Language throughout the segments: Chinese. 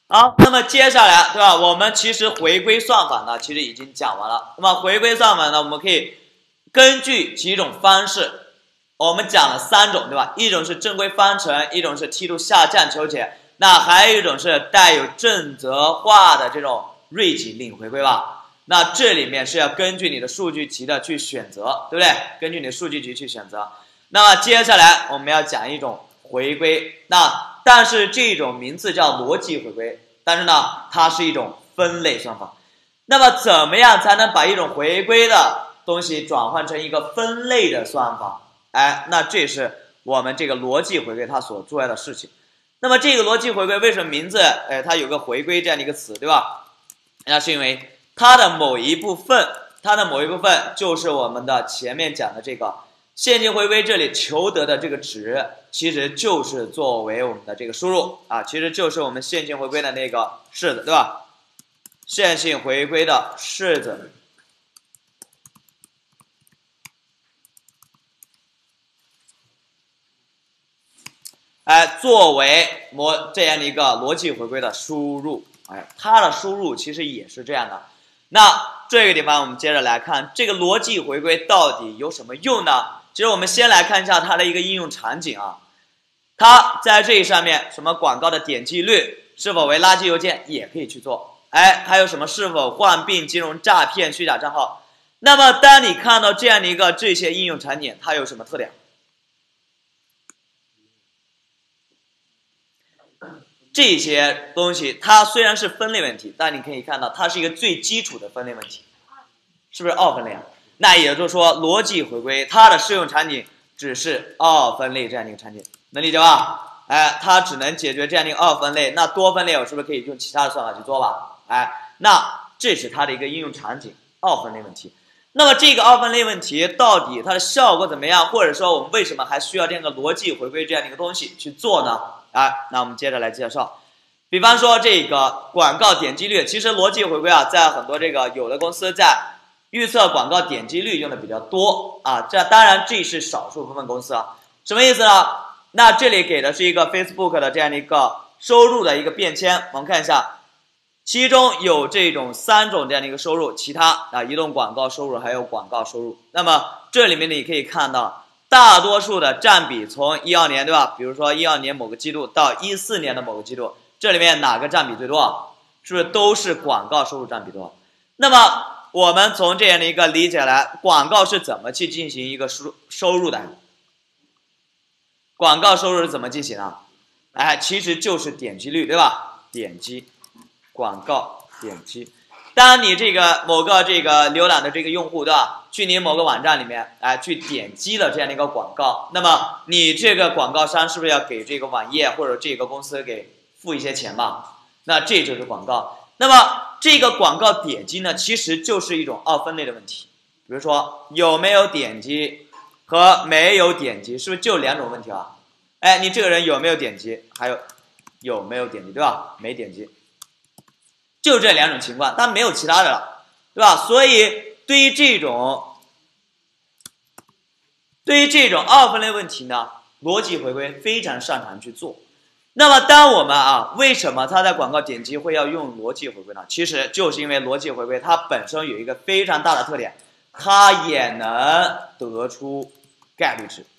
好，那么接下来，对吧？我们其实回归算法呢，其实已经讲完了。那么回归算法呢，我们可以根据几种方式，我们讲了3种，对吧？一种是正规方程，一种是梯度下降求解，那还有一种是带有正则化的这种锐级领回归吧。那这里面是要根据你的数据集的去选择，对不对？根据你的数据集去选择。那么接下来我们要讲一种回归，但是这种名字叫逻辑回归，但是呢，它是一种分类算法。那么怎么样才能把一种回归的东西转换成一个分类的算法？那这是我们这个逻辑回归它所做的事情。那么这个逻辑回归为什么名字它有个回归这样的一个词，对吧？那是因为它的某一部分就是我们的前面讲的这个线性回归，这里求得的这个值其实就是作为我们的这个输入其实就是我们线性回归的那个式子，对吧？线性回归的式子。作为这样的一个逻辑回归的输入，它的输入其实也是这样的。那这个地方我们接着来看，这个逻辑回归到底有什么用呢？其实我们先来看一下它的一个应用场景它在这上面什么广告的点击率是否为垃圾邮件也可以去做，还有什么是否患病、金融诈骗、虚假账号。那么当你看到这样的一个这些应用场景，它有什么特点？这些东西它虽然是分类问题，但你可以看到它是一个最基础的分类问题，是不是2分类那也就是说逻辑回归它的适用场景只是2分类这样的一个场景，能理解吧？它只能解决这样的一个2分类，那多分类我是不是可以用其他的算法去做吧？那这是它的一个应用场景，2分类问题。那么这个2分类问题到底它的效果怎么样，或者说我们为什么还需要这样的逻辑回归这样的一个东西去做呢？那我们接着来介绍。比方说这个广告点击率，其实逻辑回归在很多这个有的公司在预测广告点击率用的比较多当然这是少数部分公司什么意思呢？那这里给的是一个 Facebook 的这样的一个收入的一个变迁，我们看一下，其中有这种3种这样的一个收入，其他移动广告收入还有广告收入。那么这里面你可以看到大多数的占比从12年，对吧？比如说12年某个季度到14年的某个季度，这里面哪个占比最多？是不是都是广告收入占比多？那么我们从这样的一个理解来，广告是怎么去进行一个收入的？广告收入是怎么进行的？其实就是点击率，对吧？点击广告点击。当你这个某个这个浏览的这个用户，对吧？去你某个网站里面去点击了这样的一个广告，那么你这个广告商是不是要给这个网页或者这个公司给付一些钱吧？那这就是广告。那么这个广告点击呢，其实就是一种2分类的问题。比如说有没有点击和没有点击，是不是就2种问题你这个人有没有点击，还有没有点击，对吧？没点击，就这2种情况，但没有其他的了，对吧？所以对于这种2分类问题呢，逻辑回归非常擅长去做。那么当我们为什么它在广告点击会要用逻辑回归呢？其实就是因为逻辑回归它本身有一个非常大的特点，它也能得出概率值。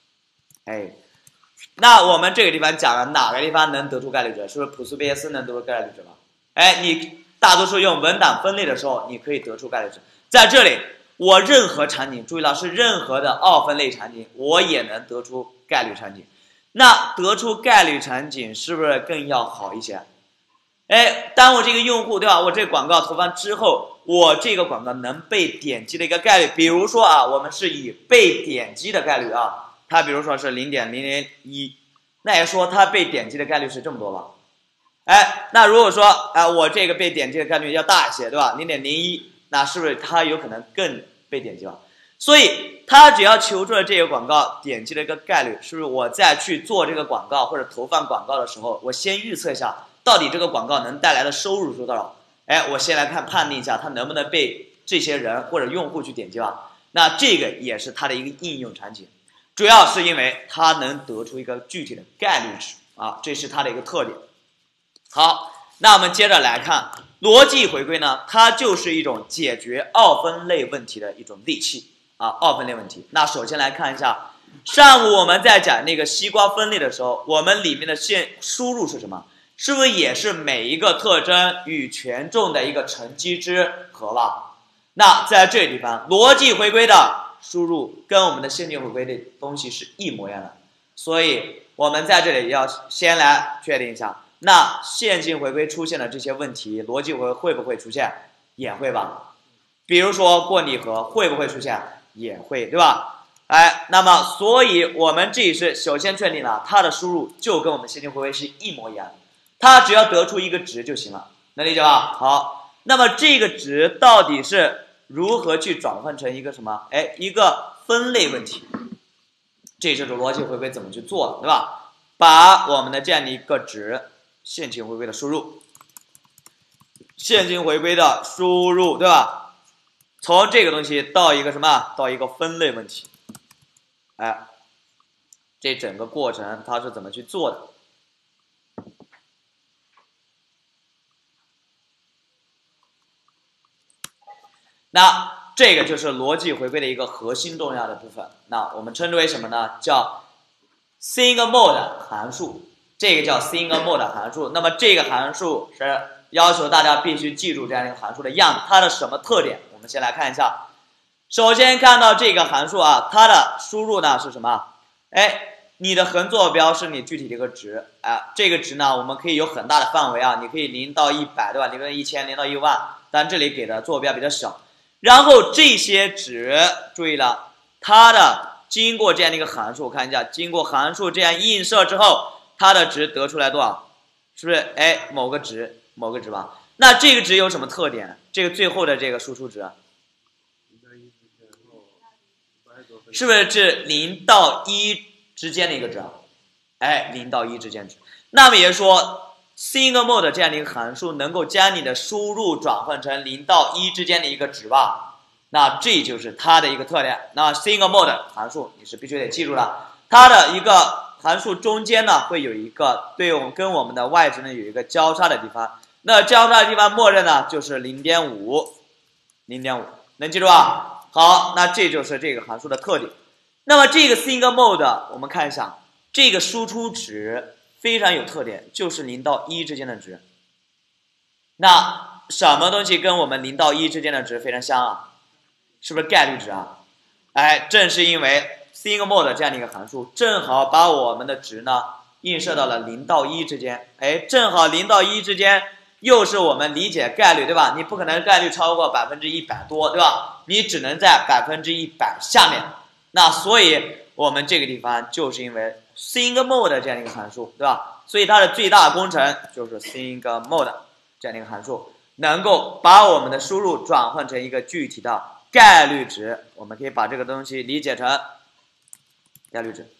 那我们这个地方讲了哪个地方能得出概率值？是不是朴素贝叶斯能得出概率值吗？你大多数用文档分类的时候，你可以得出概率值。在这里，我任何场景，注意了，是任何的2分类场景，我也能得出概率场景。那得出概率场景是不是更要好一些？当我这个用户，对吧？我这个广告投放之后，我这个广告能被点击的一个概率，比如说我们是以被点击的概率它比如说是 0.001， 那也说它被点击的概率是这么多吧？那如果说我这个被点击的概率要大一些，对吧？ 0.01， 那是不是它有可能更被点击了？所以它只要求出了这个广告点击的一个概率，是不是我再去做这个广告或者投放广告的时候，我先预测一下到底这个广告能带来的收入是多少？我先来判定一下它能不能被这些人或者用户去点击吧。那这个也是它的一个应用场景，主要是因为它能得出一个具体的概率值这是它的一个特点。好， 那我们接着来看逻辑回归呢，它就是一种解决二分类问题的一种利器啊，二分类问题。那首先来看一下，上午我们在讲那个西瓜分类的时候，我们里面的输入是什么？是不是也是每一个特征与权重的一个乘积之和吧？那在这个地方，逻辑回归的输入跟我们的线性回归的东西是一模一样的，所以我们在这里要先来确定一下，那线性回归出现的这些问题，逻辑回归会不会出现？也会吧。比如说过拟合会不会出现？也会，对吧？哎，那么所以我们这里是首先确定了它的输入就跟我们线性回归是一模一样的，它只要得出一个值就行了，能理解吧？好，那么这个值到底是如何去转换成一个什么？哎，一个分类问题，这就是逻辑回归怎么去做的，对吧？把我们的这样的一个值，线性回归的输入，线性回归的输入，对吧？从这个东西到一个什么？到一个分类问题，哎，这整个过程它是怎么去做的？那这个就是逻辑回归的一个核心重要的部分。那我们称之为什么呢？叫 single mode 函数。这个叫 single mode 函数。那么这个函数是要求大家必须记住这样一个函数的样子，它的什么特点？我们先来看一下。首先看到这个函数啊，它的输入呢是什么？哎，你的横坐标是你具体的一个值，哎，这个值呢我们可以有很大的范围啊，你可以0到100，对吧？0到1000，0到10000，但这里给的坐标比较小。然后这些值，注意了，它的经过这样的一个函数，看一下，经过函数这样映射之后，它的值得出来多少？是不是？哎，某个值吧？那这个值有什么特点？这个最后的这个输出值，是不是0到1之间的一个值？哎，0到1之间值。那么也就是说 single mode 这样的一个函数能够将你的输入转换成0到1之间的一个值吧？那这就是它的一个特点。那 single mode 函数你是必须得记住的，它的一个函数中间呢会有一个跟我们的 y 值呢有一个交叉的地方，那交叉的地方默认呢就是 0.5， 能记住吧？好，那这就是这个函数的特点。那么这个 single mode 我们看一下，这个输出值非常有特点，就是0到1之间的值。那什么东西跟我们0到1之间的值非常像啊？是不是概率值啊？哎，正是因为 single mode 这样的一个函数，正好把我们的值呢映射到了0到1之间。哎，正好0到1之间又是我们理解概率，对吧？你不可能概率超过100%多，对吧？你只能在100%下面。那所以我们这个地方就是因为 single mode 这样的一个函数，对吧？所以它的最大工程就是 single mode 这样的一个函数，能够把我们的输入转换成一个具体的概率值。我们可以把这个东西理解成概率值。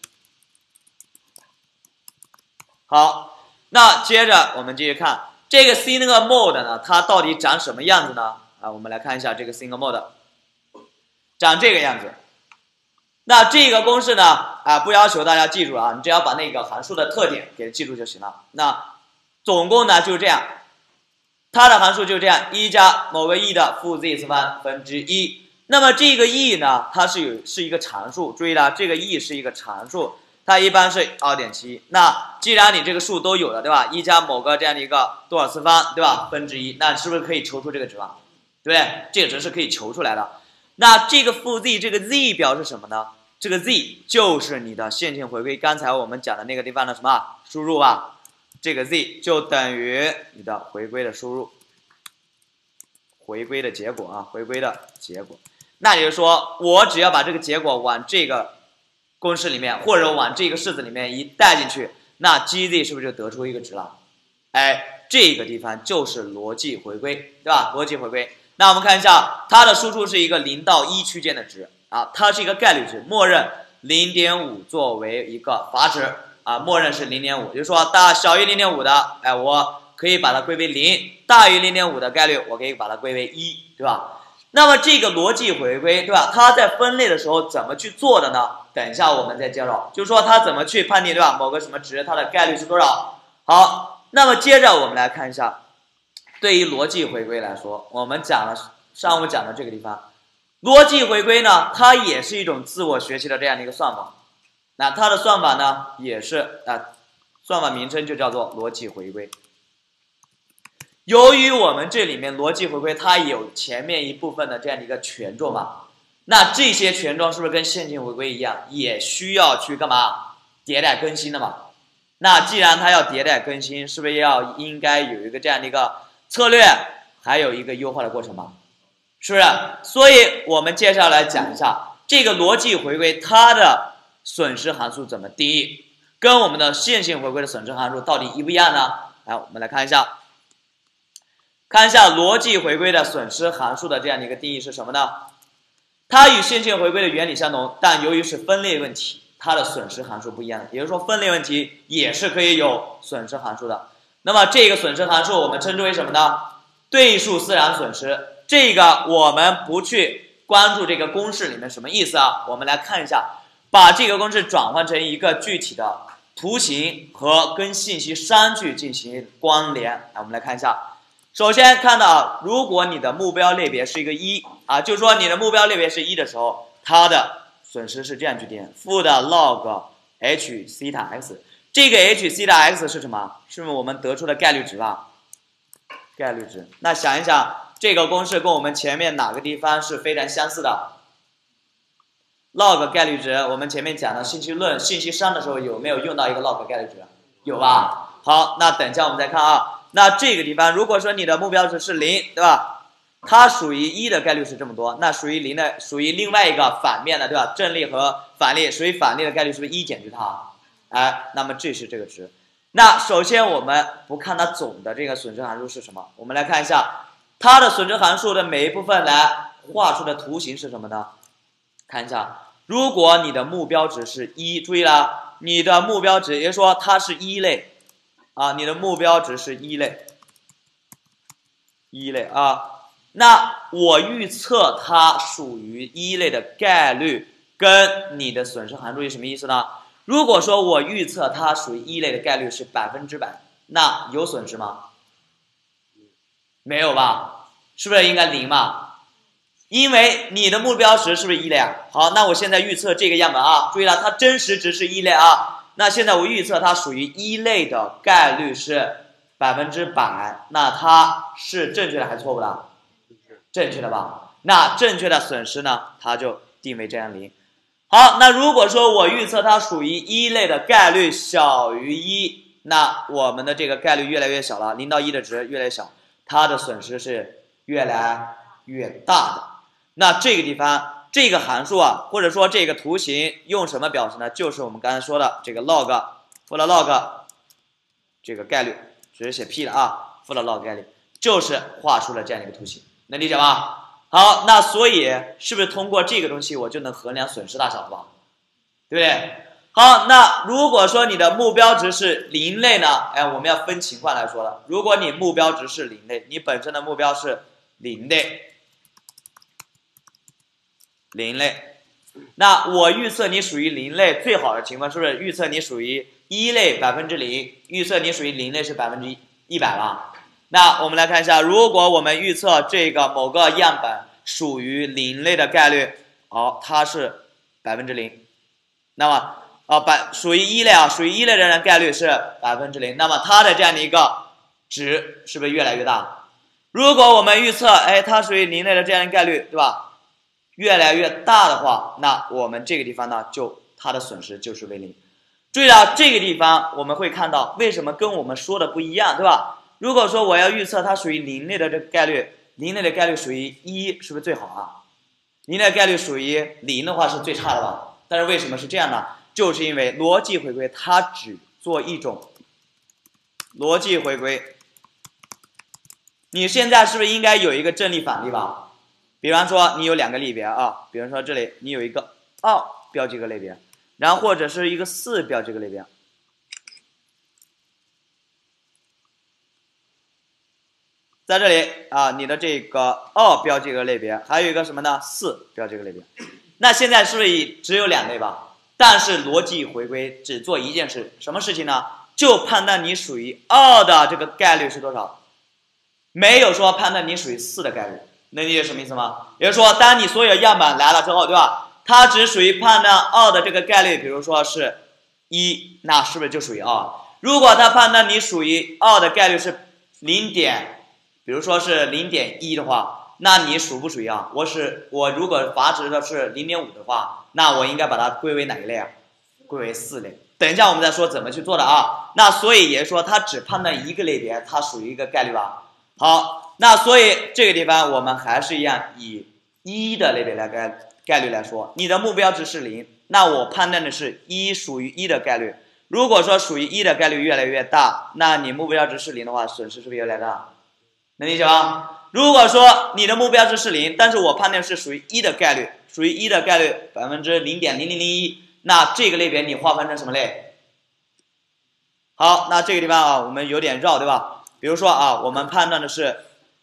好，那接着我们继续看这个 single mode 呢，它到底长什么样子呢？啊，我们来看一下这个 single mode 长这个样子。那这个公式呢，啊，不要求大家记住啊，你只要把那个函数的特点给记住就行了。那总共呢就是这样，它的函数就是这样，1加某个 e 的负 z 次方分之1。那么这个 e 呢，它是一个常数，注意了，这个 e 是一个常数，它一般是 2.7。那既然你这个数都有了，对吧？1加某个这样的一个多少次方，对吧？分之1，那是不是可以求出这个值了？对不对？这个值是可以求出来的。那这个负 z 这个 z 表示什么呢？这个 z 就是你的线性回归，刚才我们讲的那个地方的什么输入吧？这个 z 就等于你的回归的输入，回归的结果啊，回归的结果。那也就是说，我只要把这个结果往这个公式里面，或者往这个式子里面一带进去，那 gz 是不是就得出一个值了？哎，这个地方就是逻辑回归，对吧？逻辑回归。那我们看一下，它的输出是一个0到1区间的值啊，它是一个概率值，默认 0.5 作为一个阀值啊，默认是 0.5， 就是说大小于 0.5 的，哎，我可以把它归为0，大于 0.5 的概率我可以把它归为1，对吧？那么这个逻辑回归，对吧？它在分类的时候怎么去做的呢？等一下我们再介绍，就是说它怎么去判定，对吧？某个什么值它的概率是多少？好，那么接着我们来看一下对于逻辑回归来说，我们讲了上午讲的这个地方，逻辑回归呢，它也是一种自我学习的这样的一个算法。那它的算法呢，也是算法名称就叫做逻辑回归。由于我们这里面逻辑回归它有前面一部分的这样的一个权重嘛，那这些权重是不是跟线性回归一样，也需要去干嘛？迭代更新的嘛。那既然它要迭代更新，是不是应该有一个这样的一个策略，还有一个优化的过程嘛？是不是？所以我们接下来讲一下这个逻辑回归它的损失函数怎么定义，跟我们的线性回归的损失函数到底一不一样呢？来，我们来看一下逻辑回归的损失函数的这样的一个定义是什么呢？它与线性回归的原理相同，但由于是分类问题，它的损失函数不一样，也就是说分类问题也是可以有损失函数的。那么这个损失函数我们称之为什么呢？对数自然损失。这个我们不去关注这个公式里面什么意思啊？我们来看一下，把这个公式转换成一个具体的图形和跟信息删去进行关联。来，我们来看一下。首先看到，如果你的目标类别是一个1就是说你的目标类别是1的时候，它的损失是这样去定：负的 log h 西塔 x。这个 h 西塔 x 是什么？是我们得出的概率值吧？概率值。那想一想，这个公式跟我们前面哪个地方是非常相似的 ？log 概率值，我们前面讲的信息论、信息商的时候有没有用到一个 log 概率值？有吧？好，那等一下我们再看啊。那这个地方，如果说你的目标值是0，对吧？它属于1的概率是这么多，那属于0的，属于另外一个反面的，对吧？正例和反例，属于反例的概率是不是1减去它？那么这是这个值。那首先我们不看它总的这个损失函数是什么，我们来看一下它的损失函数的每一部分来画出的图形是什么呢？看一下，如果你的目标值是1，注意了，你的目标值，也就是说它是1类你的目标值是1类那我预测它属于1类的概率跟你的损失函数是什么意思呢？如果说我预测它属于1类的概率是100%，那有损失吗？没有吧？是不是应该0嘛？因为你的目标值是不是1类啊？好，那我现在预测这个样本注意了，它真实值是1类那现在我预测它属于1类的概率是100%，那它是正确的还是错误的？正确的吧？那正确的损失呢，它就定为这样0。好，那如果说我预测它属于1类的概率小于1，那我们的这个概率越来越小了，0到1的值越来越小，它的损失是越来越大的。那这个地方这个函数或者说这个图形用什么表示呢？就是我们刚才说的这个 log 负的 log 这个概率，只是写 p 了负的 log 概率，就是画出了这样一个图形，能理解吗？好，那所以是不是通过这个东西我就能衡量损失大小了吧？对不对？好，那如果说你的目标值是0类呢？我们要分情况来说了。如果你目标值是0类，你本身的目标是0类，那我预测你属于0类，最好的情况是不是预测你属于1类0%，预测你属于0类是100%吧？那我们来看一下，如果我们预测这个某个样本属于0类的概率，它是0%，那么属于1类属于1类的人概率是0%，那么它的这样的一个值是不是越来越大？如果我们预测它属于0类的这样的概率，对吧？越来越大的话，那我们这个地方呢，它的损失就是为0。注意了，这个地方我们会看到为什么跟我们说的不一样，对吧？如果说我要预测它属于0类的这个概率，0类的概率属于1，是不是最好0类的概率属于0的话是最差的吧？但是为什么是这样呢？就是因为逻辑回归它只做一种逻辑回归。你现在是不是应该有一个正例反例吧？比方说你有2个类别比方说这里你有一个2标记个类别，然后或者是一个4标记个类别。在这里你的这个2标记个类别，还有一个什么呢？4标记个类别。那现在是不是只有2类吧？但是逻辑回归只做一件事，什么事情呢？就判断你属于2的这个概率是多少。 没有说判断你属于4的概率，能理解什么意思吗？也就是说，当你所有样本来了之后，对吧？它只属于判断2的这个概率，比如说是1，那是不是就属于2？如果它判断你属于2的概率是0点，比如说是0.1的话，那你属不属于2？我如果阀值的是0.5的话，那我应该把它归为哪一类啊？归为4类。等一下我们再说怎么去做的啊。那所以也就是说，它只判断一个类别，它属于一个概率吧。好，那所以这个地方我们还是一样以1的类别来概率来说，你的目标值是0，那我判断的是1属于1的概率。如果说属于1的概率越来越大，那你目标值是0的话，损失是不是越来越大？能理解吗？如果说你的目标值是0，但是我判断是属于1的概率，属于1的概率0.0001%，那这个类别你划分成什么类？好，那这个地方啊，我们有点绕，对吧？比如说啊，我们判断的是，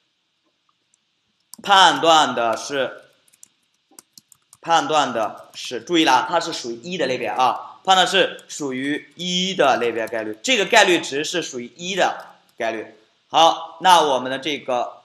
注意啦，它是属于1的类别啊，判断是属于1的类别概率，这个概率值是属于1的概率。好，那我们的这个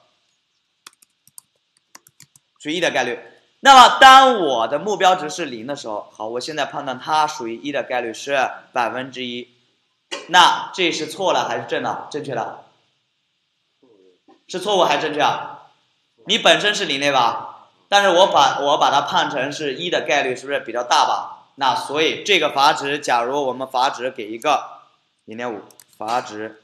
属于1的概率，那么当我的目标值是0的时候，好，我现在判断它属于1的概率是1%，那这是错了还是正确的？是错误还是正确啊？你本身是0类吧，但是我把它判成是1的概率是不是比较大吧？那所以这个阀值，假如我们阀值给一个0.5，阀值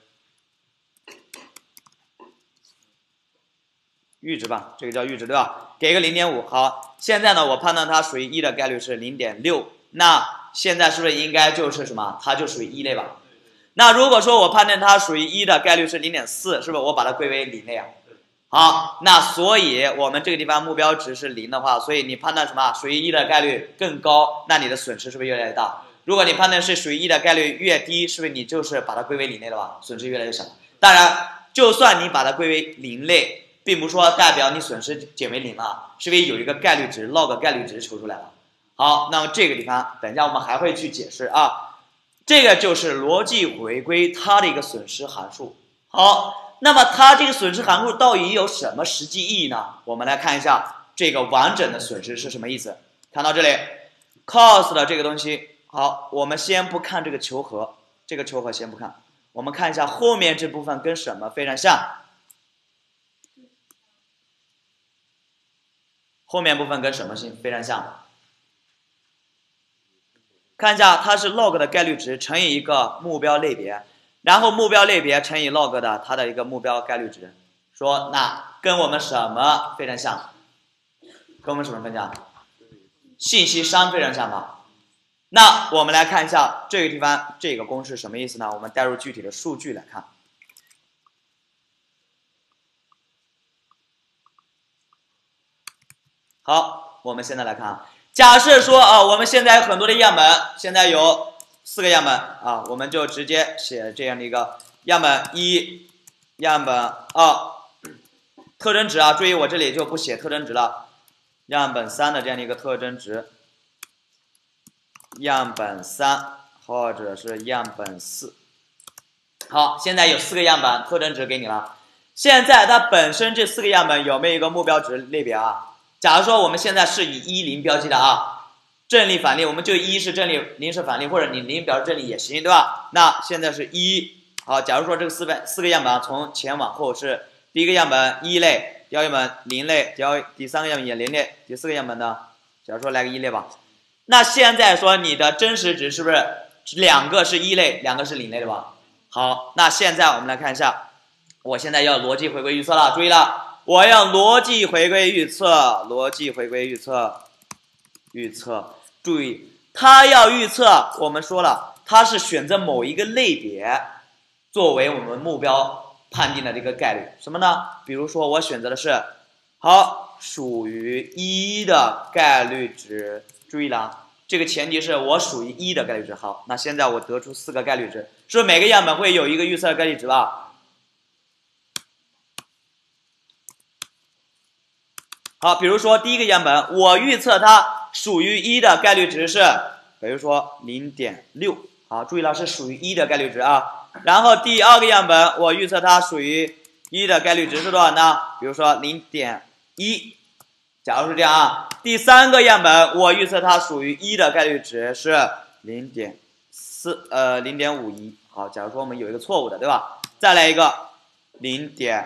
阈值吧，这个叫阈值对吧？给一个0.5，好，现在呢我判断它属于1的概率是0.6，那现在是不是应该就是什么？它就属于1类吧？那如果说我判断它属于1的概率是0.4，是不是我把它归为0类啊？好，那所以我们这个地方目标值是0的话，所以你判断什么属于1的概率更高，那你的损失是不是越来越大？如果你判断是属于1的概率越低，是不是你就是把它归为0类了吧？损失越来越小。当然，就算你把它归为0类，并不说代表你损失减为0了，是因为有一个概率值 log 概率值求出来了。好，那么这个地方等一下我们还会去解释啊。这个就是逻辑回归它的一个损失函数。好，那么它这个损失函数到底有什么实际意义呢？我们来看一下这个完整的损失是什么意思。看到这里 ，cost 的这个东西，好，我们先不看这个求和，这个求和先不看，我们看一下后面这部分跟什么非常像。后面部分跟什么非常像？看一下，它是 log 的概率值乘以一个目标类别，然后目标类别乘以 log 的它的一个目标概率值。说那跟我们什么非常像？跟我们什么非常像？信息商非常像吧？那我们来看一下这个地方这个公式什么意思呢？我们带入具体的数据来看。好，我们现在来看啊。假设说啊，我们现在有很多的样本，现在有4个样本啊，我们就直接写这样的一个样本1、样本2，特征值啊，注意我这里就不写特征值了，样本3的这样的一个特征值，样本3或者是样本4。好，现在有4个样本，特征值给你了。现在它本身这4个样本有没有一个目标值类别啊？假如说我们现在是以1、0标记的啊，正例反例，我们就1是正例，0是反例，或者你0表示正例也行，对吧？那现在是1，好，假如说这个4个样本从前往后是第一个样本1类，第二个样本0类，第三个样本也0类，第4个样本呢，假如说来个1类吧。那现在说你的真实值是不是2个是1类，2个是0类的吧？好，那现在我们来看一下，我现在要逻辑回归预测了，注意了。我要逻辑回归预测，注意，它要预测，我们说了，它是选择某一个类别作为我们目标判定的这个概率，什么呢？比如说我选择的是，好，属于1的概率值，注意了，这个前提是我属于1的概率值。好，那现在我得出4个概率值，是不是每个样本会有一个预测的概率值吧？好，比如说第一个样本，我预测它属于1的概率值是，比如说0.6，好，注意了，是属于1的概率值啊。然后第二个样本，我预测它属于 1的概率值是多少呢？比如说0.1，假如是这样啊。第3个样本我预测它属于1的概率值是0.51。好，假如说我们有一个错误的，对吧？再来一个0.6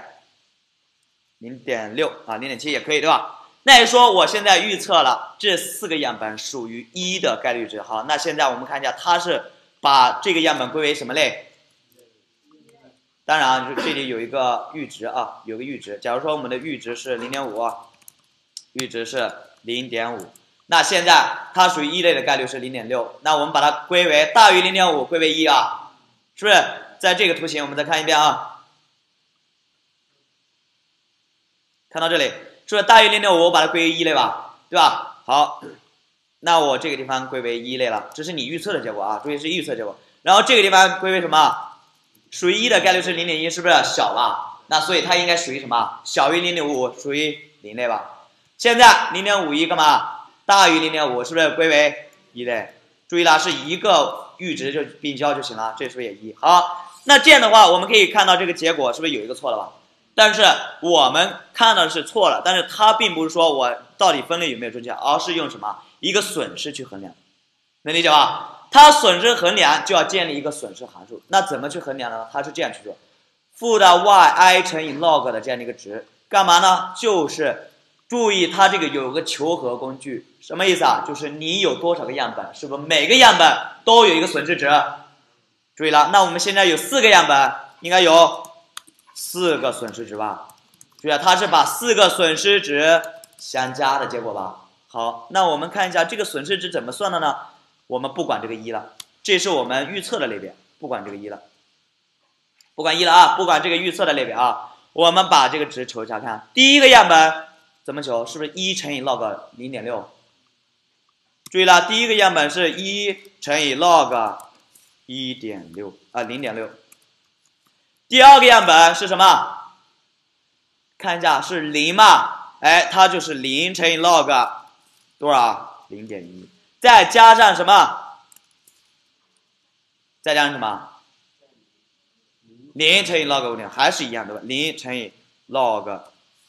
啊，0.7也可以，对吧？那也说我现在预测了这4个样本属于1的概率值。好，那现在我们看一下，它是把这个样本归为什么类？当然啊，这里有一个阈值啊，有个阈值。假如说我们的阈值是0.5，阈值是0.5，那现在它属于1类的概率是0.6，那我们把它归为大于0.5，归为1啊，是不是？在这个图形我们再看一遍啊，看到这里是不是大于0.5，我把它归为1类吧，对吧？好，那我这个地方归为1类了，这是你预测的结果啊，注意是预测结果。然后这个地方归为什么？属于1的概率是0.1，是不是小吧？那所以它应该属于什么？小于0.5，属于0类吧？现在0.51干嘛？大于0.5，是不是归为1类？注意啦，是一个阈值就并交就行了，这是不是也1？好，那这样的话，我们可以看到这个结果是不是有一个错了吧？但是我们看到的是错了，但是它并不是说我到底分类有没有正确，而是用什么一个损失去衡量，能理解吧？它损失衡量就要建立一个损失函数，那怎么去衡量呢？它是这样去做，负的 yi 乘以 log 的这样的一个值，干嘛呢？就是注意它这个有个求和工具，什么意思啊？就是你有多少个样本，是不是每个样本都有一个损失值？注意了，那我们现在有4个样本，应该有4个损失值吧？注意啊，它是把4个损失值相加的结果吧？好，那我们看一下这个损失值怎么算的呢？我们不管这个1了，这是我们预测的类别，不管这个1了，不管1了啊，不管这个预测的类别啊，我们把这个值求一下看。第一个样本怎么求？是不是1乘以 log 0.6？注意了，第一个样本是1乘以 log 1.6啊0.6。第二个样本是什么？看一下是0嘛？哎，它就是0乘以 log 多少？0.1。再加上什么？再加上什么？0乘以 log 5.，还是一样对吧？0乘以 log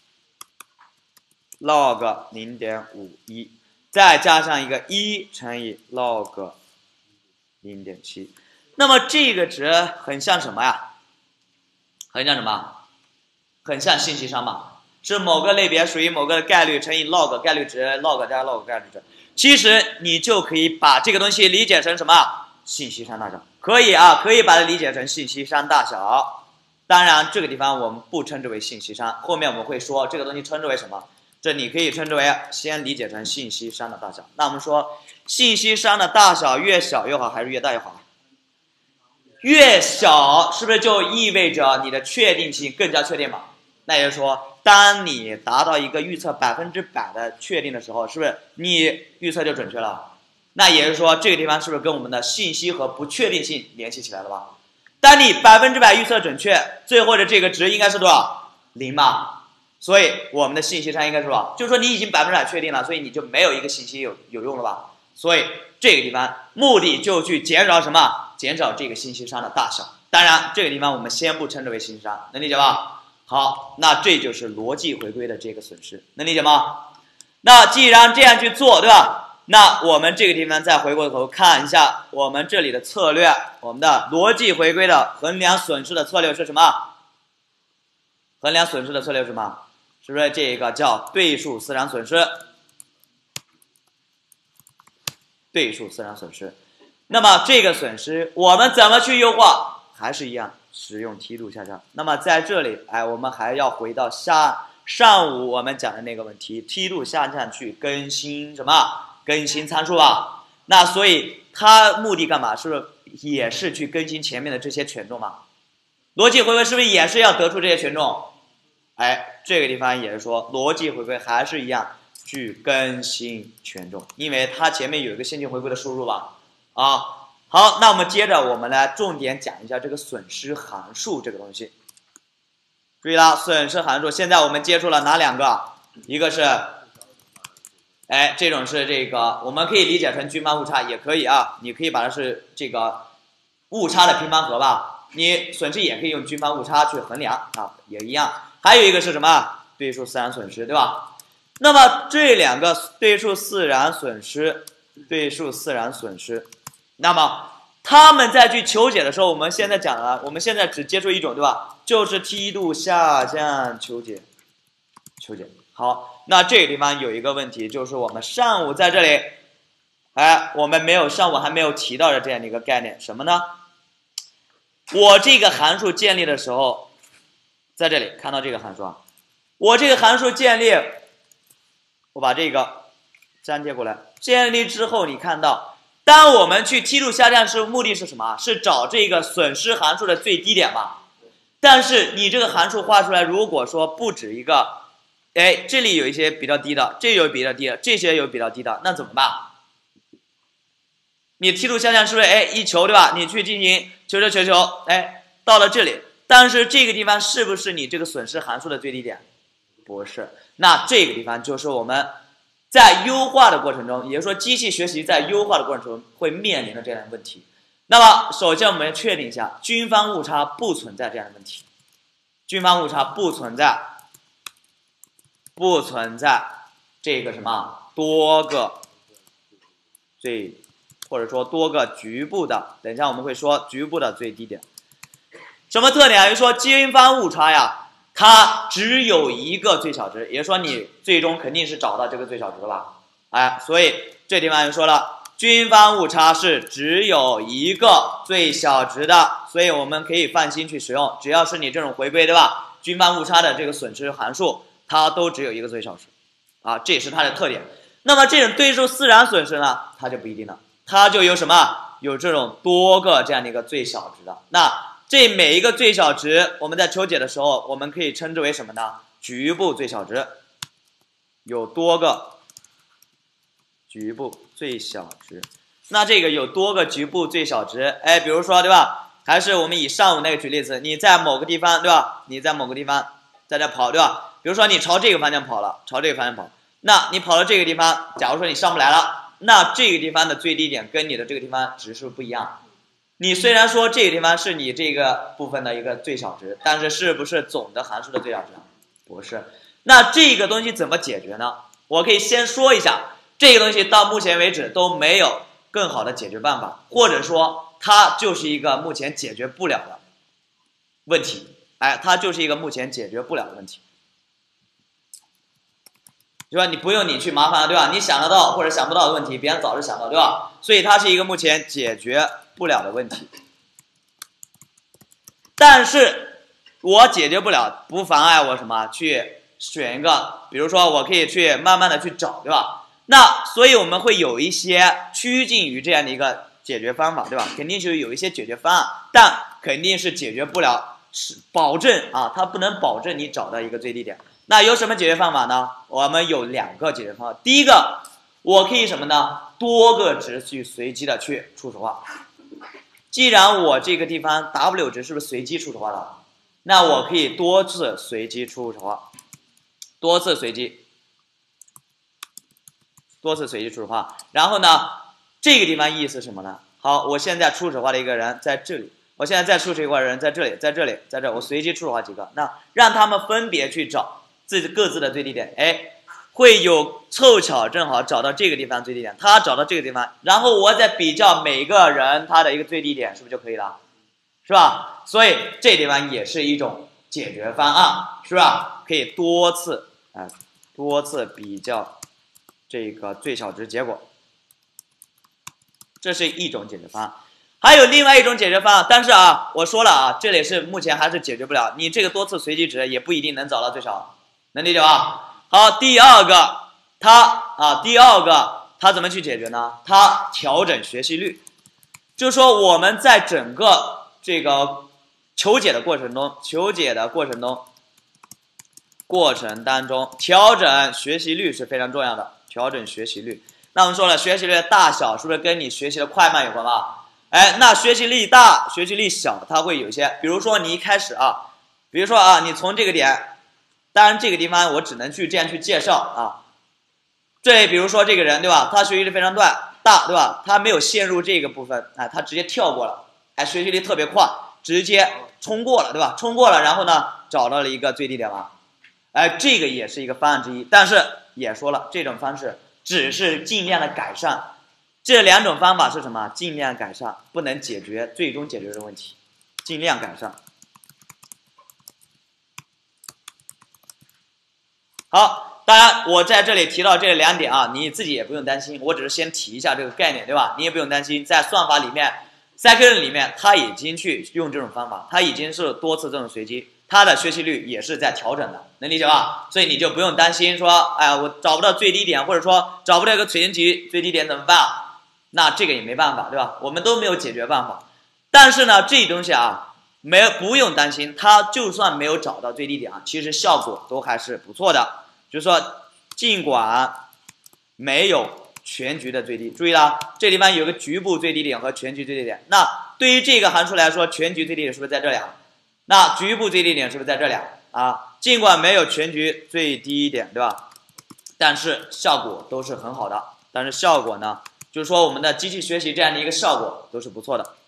0.51，再加上一个1乘以 log 0.7。那么这个值很像什么呀？很像什么？很像信息商嘛，是某个类别属于某个概率乘以 log 概率值 ，log 加 log 概率值。其实你就可以把这个东西理解成什么？信息商大小，可以啊，可以把它理解成信息商大小。当然，这个地方我们不称之为信息商，后面我们会说这个东西称之为什么。这你可以称之为先理解成信息商的大小。那我们说信息商的大小越小越好，还是越大越好？越小是不是就意味着你的确定性更加确定嘛？那也就是说，当你达到一个预测100%的确定的时候，是不是你预测就准确了？那也就是说，这个地方是不是跟我们的信息和不确定性联系起来了吧？当你100%预测准确，最后的这个值应该是多少？0嘛。所以我们的信息商应该是多少？就是说你已经100%确定了，所以你就没有一个信息有用了吧？所以这个地方目的就去减少什么？减少这个信息商的大小。当然，这个地方我们先不称之为信息商，能理解吧？好，那这就是逻辑回归的这个损失，能理解吗？那既然这样去做，对吧？那我们这个地方再回过头看一下我们这里的策略，我们的逻辑回归的衡量损失的策略是什么？衡量损失的策略是什么？是不是这个叫对数自然损失？对数自然损失。那么这个损失我们怎么去优化？还是一样，使用梯度下降。那么在这里，哎，我们还要回到上午我们讲的那个问题，梯度下降去更新什么？更新参数啊。那所以它目的干嘛？是不是也是去更新前面的这些权重嘛？逻辑回归是不是也是要得出这些权重？哎，这个地方也是说逻辑回归还是一样去更新权重，因为它前面有一个线性回归的输入吧。啊。好，那我们接着我们来重点讲一下这个损失函数这个东西。注意啦，损失函数现在我们接触了哪2个？一个是，哎，这种是这个，我们可以理解成均方误差也可以啊，你可以把它是这个误差的平方和吧， 你损失也可以用均方误差去衡量啊，也一样。还有一个是什么？对数自然损失，对吧？那么这两个对数自然损失，那么他们在去求解的时候，我们现在讲了，我们现在只接触一种，对吧？就是梯度下降求解。好，那这个地方有一个问题，就是我们上午在这里，我们上午还没有提到的这样的一个概念，什么呢？我这个函数建立的时候，在这里看到这个函数啊，我这个函数建立，我把这个粘贴过来，建立之后，你看到，当我们去梯度下降时，目的是什么？是找这个损失函数的最低点吧？但是你这个函数画出来，如果说不止一个，这里有一些比较低的，这有比较低的，这些有比较低的，那怎么办？你梯度下降是不是一求，对吧？你去进行求，到了这里，但是这个地方是不是你这个损失函数的最低点？不是。那这个地方就是我们在优化的过程中，也就是说机器学习在优化的过程中会面临的这样的问题。那么首先我们确定一下，均方误差不存在这样的问题，均方误差不存在这个什么多个或者说多个局部的，等一下我们会说局部的最低点。什么特点啊？就是说均方误差呀，它只有一个最小值，也就是说你最终肯定是找到这个最小值了吧？所以这地方就说了，均方误差是只有一个最小值的，所以我们可以放心去使用，只要是你这种回归，对吧？均方误差的这个损失函数，它都只有一个最小值这也是它的特点。那么这种对数自然损失呢，它就不一定了，它就有什么？有这种多个这样的一个最小值的。那这每一个最小值，我们在求解的时候，我们可以称之为什么呢？局部最小值，有多个局部最小值。那这个有多个局部最小值，比如说，对吧？还是我们以上午那个举例子，你在某个地方，对吧？你在某个地方在这跑，对吧？比如说你朝这个方向跑了，那你跑到这个地方，假如说你上不来了，那这个地方的最低点跟你的这个地方值是不一样。你虽然说这个地方是你这个部分的一个最小值，但是是不是总的函数的最小值？不是。那这个东西怎么解决呢？我可以先说一下，这个东西到目前为止都没有更好的解决办法，或者说它就是一个目前解决不了的问题。它就是一个目前解决不了的问题。对吧？你不用你去麻烦，对吧？你想得到或者想不到的问题，别人早就想到，对吧？所以它是一个目前解决不了的问题。但是我解决不了，不妨碍我什么？去选一个，比如说我可以去慢慢的去找，对吧？那所以我们会有一些趋近于这样的一个解决方法，对吧？肯定是有一些解决方案，但肯定是解决不了，是保证它不能保证你找到一个最低点。那有什么解决方法呢？我们有两个解决方法。第一个，我可以什么呢？多个值去随机的去初始化。既然我这个地方 W 值是不是随机初始化的？那我可以多次随机初始化，多次随机初始化。然后呢，这个地方意思是什么呢？好，我现在初始化的一个人在这里，我现在再初始化的人在这里，在这，我随机初始化几个，那让他们分别去找各自的最低点，会有凑巧正好找到这个地方最低点，他找到这个地方，然后我再比较每个人他的一个最低点，是不是就可以了？是吧？所以这地方也是一种解决方案，是吧？可以多次比较这个最小值结果，这是一种解决方案。还有另外一种解决方案，但是我说了这里是目前还是解决不了，你这个多次随机值也不一定能找到最小，能理解吧？好，第二个它怎么去解决呢？它调整学习率，就是说我们在整个这个求解的过程当中，调整学习率是非常重要的。调整学习率，那我们说了，学习率的大小是不是跟你学习的快慢有关吧？那学习力大、学习力小，它会有一些，比如说你一开始你从这个点。当然，这个地方我只能这样去介绍这比如说这个人，对吧？他学习力非常大，对吧？他没有陷入这个部分，他直接跳过了，学习力特别快。 直接冲过了，对吧？冲过了，然后呢，找到了一个最低点嘛。哎，这个也是一个方案之一，但是也说了，这种方式只是尽量的改善。这两种方法是什么？尽量改善，不能最终解决的问题，尽量改善。好，当然我在这里提到这两点啊，你自己也不用担心，我只是先提一下这个概念，对吧？你也不用担心，在算法里面 ，scikit-learn 里面它已经去用这种方法，它已经是多次这种随机，它的学习率也是在调整的，能理解吧？所以你就不用担心说，哎呀，我找不到最低点，或者说找不到一个随机最低点怎么办啊？那这个也没办法，对吧？我们都没有解决办法。但是呢，这东西啊，不用担心，它就算没有找到最低点啊，其实效果都还是不错的。就是说，尽管没有全局的最低，注意啦，这地方有个局部最低点和全局最低点。那对于这个函数来说，全局最低点是不是在这里啊？那局部最低点是不是在这里啊？尽管没有全局最低点，对吧？但是效果都是很好的。但是效果呢，就是说我们的机器学习这样的一个效果都是不错的。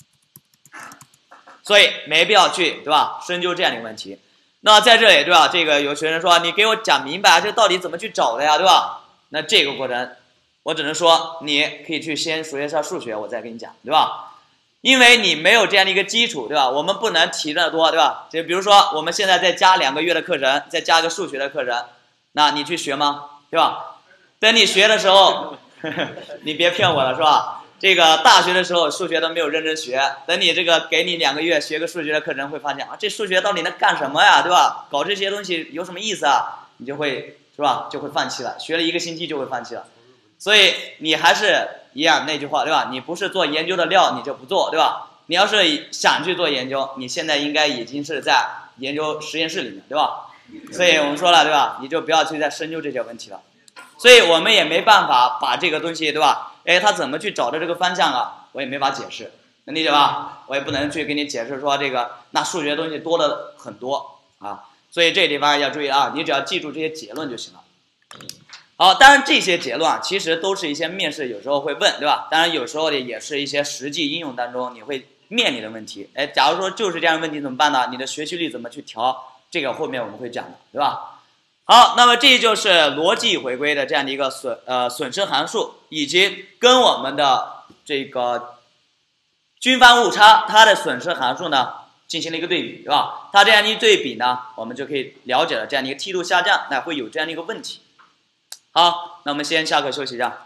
所以没必要去，对吧？深究这样的一个问题。那在这里，对吧？这个有学生说，你给我讲明白，这到底怎么去找的呀，对吧？那这个过程，我只能说，你可以去先学一下数学，我再跟你讲，对吧？因为你没有这样的一个基础，对吧？我们不能提的多，对吧？就比如说，我们现在再加2个月的课程，再加个数学的课程，那你去学吗？对吧？等你学的时候，你别骗我了，是吧？这个大学的时候数学都没有认真学，等你这个给你2个月学个数学的课程，会发现啊，这数学到底能干什么呀，对吧？搞这些东西有什么意思啊？你就会是吧？就会放弃了，学了1个星期就会放弃了。所以你还是一样那句话，对吧？你不是做研究的料，你就不做，对吧？你要是想去做研究，你现在应该已经是在研究实验室里面，对吧？所以我们说了，对吧？你就不要去再深究这些问题了。所以我们也没办法把这个东西，对吧？哎，他怎么去找的这个方向啊？我也没法解释，能理解吧？我也不能去给你解释说这个那数学东西多了很多啊，所以这地方要注意啊，你只要记住这些结论就行了。好，当然这些结论啊，其实都是一些面试有时候会问，对吧？当然有时候也是一些实际应用当中你会面临的问题。哎，假如说就是这样的问题怎么办呢？你的学习率怎么去调？这个后面我们会讲的，对吧？好，那么这就是逻辑回归的这样的一个损失函数，以及跟我们的这个均方误差它的损失函数呢进行了一个对比，对吧？它这样一对比呢，我们就可以了解了这样的一个梯度下降，那会有这样的一个问题。好，那我们先下课休息一下。